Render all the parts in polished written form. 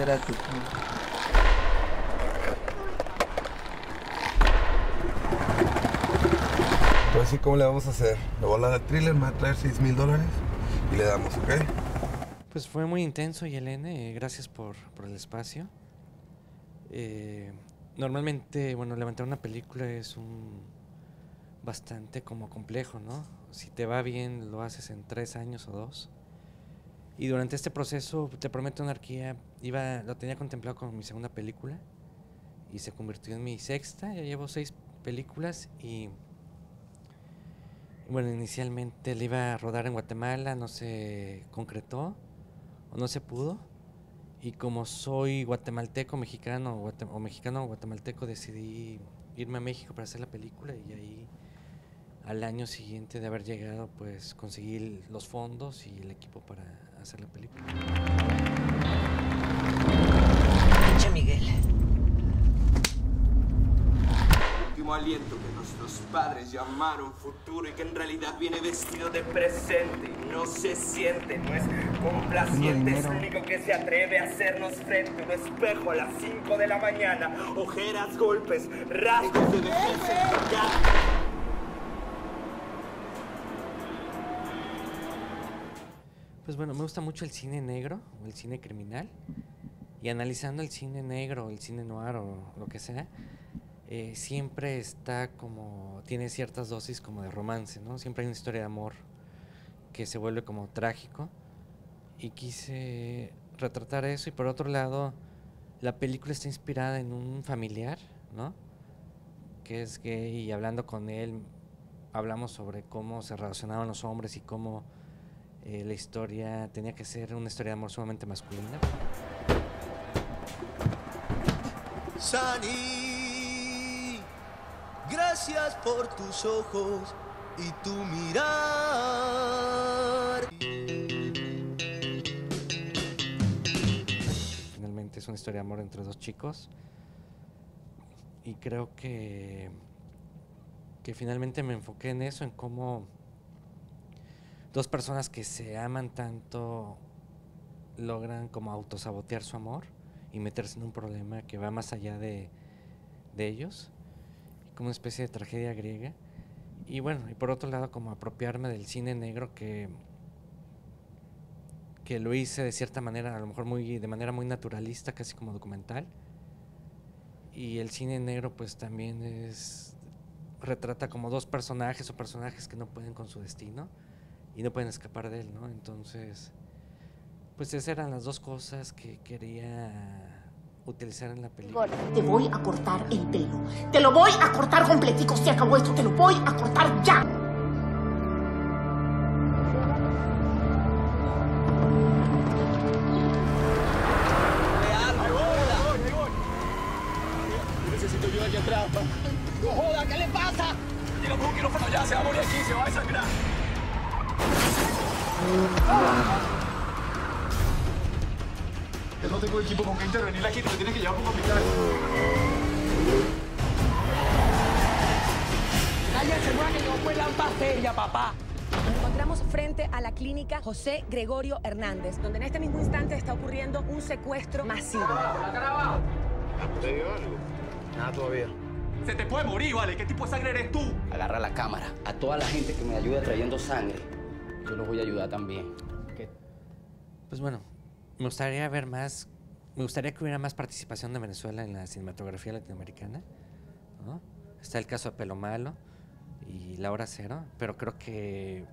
espérate tú. Pues sí, ¿cómo le vamos a hacer? Le voy a hablar al thriller, me va a traer $6,000 y le damos, ¿ok? Pues fue muy intenso, Yelene, gracias por el espacio. Normalmente, bueno, levantar una película es bastante como complejo, ¿no? Si te va bien, lo haces en 3 años o 2. Y durante este proceso, te prometo, Anarquía, lo tenía contemplado como mi segunda película y se convirtió en mi sexta. Ya llevo 6 películas y bueno, inicialmente le iba a rodar en Guatemala, no se concretó o no se pudo. Y como soy guatemalteco, mexicano o mexicano guatemalteco, decidí irme a México para hacer la película y ahí al año siguiente de haber llegado, pues conseguí los fondos y el equipo para hacer la película. Che, Miguel. Último aliento que nuestros padres llamaron futuro y que en realidad viene vestido de presente y no se siente, no es complaciente, es el único que se atreve a hacernos frente a un espejo a las 5 de la mañana, ojeras, golpes, rasgos de vejez en tu cara. Pues bueno, me gusta mucho el cine negro o el cine criminal y analizando el cine negro, el cine noir o lo que sea, siempre está como, tiene ciertas dosis como de romance, ¿no? Siempre hay una historia de amor que se vuelve como trágico y quise retratar eso. Y por otro lado, la película está inspirada en un familiar, ¿no? Que es gay y hablando con él hablamos sobre cómo se relacionaban los hombres y cómo la historia tenía que ser una historia de amor sumamente masculina. Sani, gracias por tus ojos y tu mirar. Finalmente es una historia de amor entre 2 chicos y creo que finalmente me enfoqué en eso, en cómo 2 personas que se aman tanto logran como autosabotear su amor y meterse en un problema que va más allá de ellos, como una especie de tragedia griega. Y bueno, y por otro lado como apropiarme del cine negro que lo hice de cierta manera, a lo mejor de manera muy naturalista, casi como documental. Y el cine negro pues también retrata como 2 personajes o personajes que no pueden con su destino y no pueden escapar de él, ¿no? Entonces, pues esas eran las 2 cosas que quería utilizar en la película. Te voy a cortar el pelo. Te lo voy a cortar completico. Se acabó esto. Te lo voy a cortar ya. Necesito ayuda aquí atrás. ¡No joda! ¿Qué le pasa? Llega por un quirófano ya, se va a morir aquí, se va a desangrar. Yo no tengo equipo con que intervenir aquí, te lo tienes que llevar por un hospital. Cállense, muera que yo fue la seria, papá. Nos encontramos frente a la clínica José Gregorio Hernández, donde en este mismo instante está ocurriendo un secuestro masivo. ¡La cara abajo! ¿Te dio algo? Nada todavía. Se te puede morir, ¿vale? ¿Qué tipo de sangre eres tú? Agarra la cámara. A toda la gente que me ayude trayendo sangre, yo los voy a ayudar también. Pues bueno, me gustaría que hubiera más participación de Venezuela en la cinematografía latinoamericana, ¿no? Está el caso de Pelo Malo y La Hora Cero, pero creo que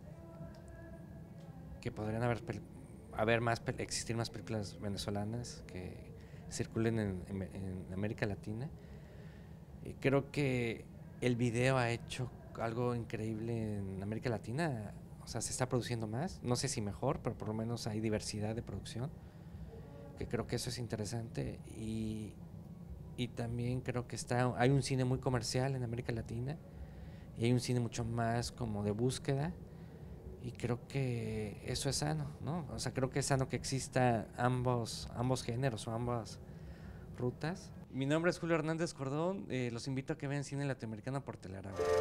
podrían existir más películas venezolanas que circulen en América Latina. Y creo que el video ha hecho algo increíble en América Latina. O sea, se está produciendo más, no sé si mejor, pero por lo menos hay diversidad de producción, que creo que eso es interesante. Y también creo que hay un cine muy comercial en América Latina y hay un cine mucho más como de búsqueda, y creo que eso es sano, ¿no? O sea, creo que es sano que exista ambos géneros o ambas rutas. Mi nombre es Julio Hernández Cordón, los invito a que vean cine latinoamericano por Telarabe.